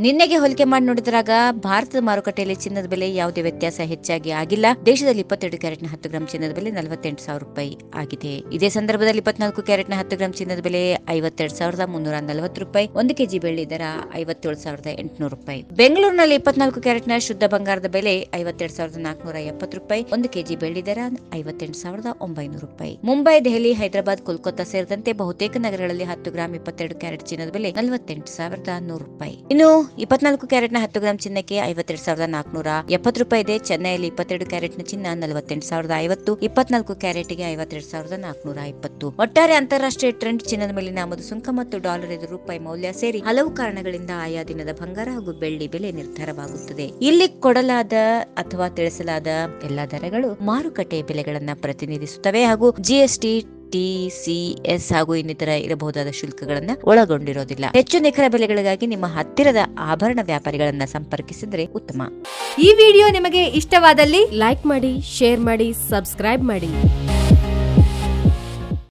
ನಿನ್ನೆಗೆ ಹೋಲಿಕೆ ಮಾಡಿ ನೋಡಿದಾಗ ಭಾರತದ ಮಾರುಕಟ್ಟೆಯಲ್ಲಿ ಚಿನ್ನದ ಬೆಲೆ ಯಾವುದೇ ವ್ಯತ್ಯಾಸ ಹೆಚ್ಚಾಗಿ ಆಗಿಲ್ಲ. ದೇಶದಲ್ಲಿ 22 ಕ್ಯಾರೆಟ್ನ 10 ಗ್ರಾಂ ಚಿನ್ನದ ಬೆಲೆ 48,000 ರೂಪಾಯಿ ಆಗಿದೆ. ಇದೇ ಸಂದರ್ಭದಲ್ಲಿ 24 ಕ್ಯಾರೆಟ್ನ 10 ಗ್ರಾಂ ಚಿನ್ನದ ಬೆಲೆ 52,340 ರೂಪಾಯಿ. 1 ಕೆಜಿ ಬೆಳ್ಳಿ ದರ 57,800 ರೂಪಾಯಿ. ಬೆಂಗಳೂರಿನಲ್ಲಿ 24 ಕ್ಯಾರೆಟ್ನ ಶುದ್ಧ ಬಂಗಾರದ ಬೆಲೆ 52,470 ರೂಪಾಯಿ. 1 ಕೆಜಿ ಬೆಳ್ಳಿ ದರ 58,900 ರೂಪಾಯಿ. ಮುಂಬೈ, ದೆಹಲಿ, ಹೈದರಾಬಾದ್, ಕೋಲ್ಕತ್ತಾ ಸೇರಿದಂತೆ ಬಹುತೇಕ ನಗರಗಳಲ್ಲಿ 10 ಗ್ರಾಂ 22 ಕ್ಯಾರೆಟ್ ಚಿನ್ನದ ಬೆಲೆ 48,100 ರೂಪಾಯಿ. ಇನ್ನು 24 ಕ್ಯಾರೆಟ್ನ 10 ಗ್ರಾಂ ಚಿನ್ನಕ್ಕೆ 52,470 ರೂಪಾಯಿ ಇದೆ. ಚೆನ್ನೈಯಲ್ಲಿ 22 ಕ್ಯಾರೆಟ್ನ ಚಿನ್ನ 48,050, 24 ಕ್ಯಾರೆಟ್ಗೆ 52,420. ಒಟ್ಟಾರೆ ಅಂತಾರಾಷ್ಟ್ರೀಯ ಟ್ರೆಂಡ್ ಚಿನ್ನದ ಮೇಲಿನ ಆಮದು ಸುಂಕ ಮತ್ತು ಡಾಲರ್ ಎದುರು ರೂಪಾಯಿ ಮೌಲ್ಯ ಸೇರಿ ಹಲವು ಕಾರಣಗಳಿಂದ ಆಯಾ ದಿನದ ಬಂಗಾರ ಹಾಗೂ ಬೆಳ್ಳಿ ಬೆಲೆ ನಿರ್ಧಾರವಾಗುತ್ತದೆ. ಇಲ್ಲಿ ಕೊಡಲಾದ ಅಥವಾ ತಿಳಿಸಲಾದ ಎಲ್ಲಾ ದರಗಳು ಮಾರುಕಟ್ಟೆಯ ಬೆಲೆಗಳನ್ನ ಪ್ರತಿನಿಧಿಸುತ್ತವೆ ಹಾಗೂ ಜಿಎಸ್ಟಿ, TCS ಹಾಗೂ ಇನ್ನಿತರ ಇರಬಹುದಾದ ಶುಲ್ಕಗಳನ್ನ ಒಳಗೊಂಡಿರೋದಿಲ್ಲ. ಹೆಚ್ಚು ನಿಖರ ಬೆಲೆಗಳಿಗಾಗಿ ನಿಮ್ಮ ಹತ್ತಿರದ ಆಭರಣ ವ್ಯಾಪಾರಿಗಳನ್ನ ಸಂಪರ್ಕಿಸಿದ್ರೆ ಉತ್ತಮ. ಈ ವಿಡಿಯೋ ನಿಮಗೆ ಇಷ್ಟವಾದಲ್ಲಿ ಲೈಕ್ ಮಾಡಿ, ಶೇರ್ ಮಾಡಿ, ಸಬ್ಸ್ಕ್ರೈಬ್ ಮಾಡಿ.